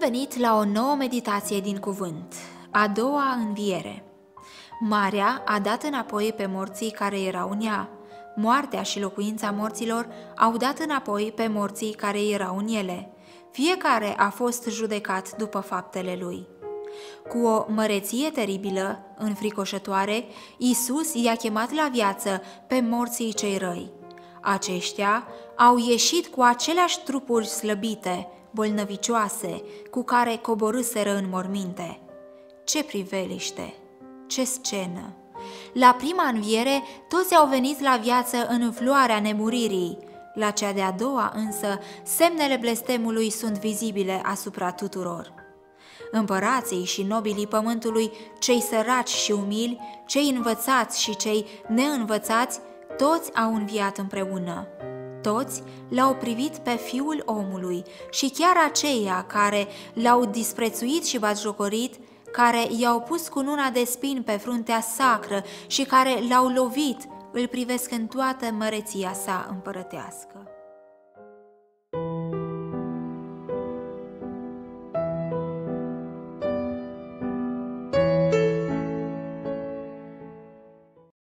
venit la o nouă meditație din cuvânt, a doua înviere. Marea a dat înapoi pe morții care erau în ea. Moartea și locuința morților au dat înapoi pe morții care erau în ele. Fiecare a fost judecat după faptele lui. Cu o măreție teribilă, înfricoșătoare, Iisus i-a chemat la viață pe morții cei răi. Aceștia au ieșit cu aceleași trupuri slăbite, bolnăvicioase, cu care coborâseră în morminte. Ce priveliște! Ce scenă! La prima înviere, toți au venit la viață în floarea nemuririi. La cea de-a doua însă, semnele blestemului sunt vizibile asupra tuturor. Împărații și nobilii pământului, cei săraci și umili, cei învățați și cei neînvățați, toți au înviat împreună. Toți l-au privit pe Fiul omului și chiar aceia care l-au disprețuit și batjocorit, care i-au pus cununa de spini pe fruntea sacră și care l-au lovit, îl privesc în toată măreția sa împărătească.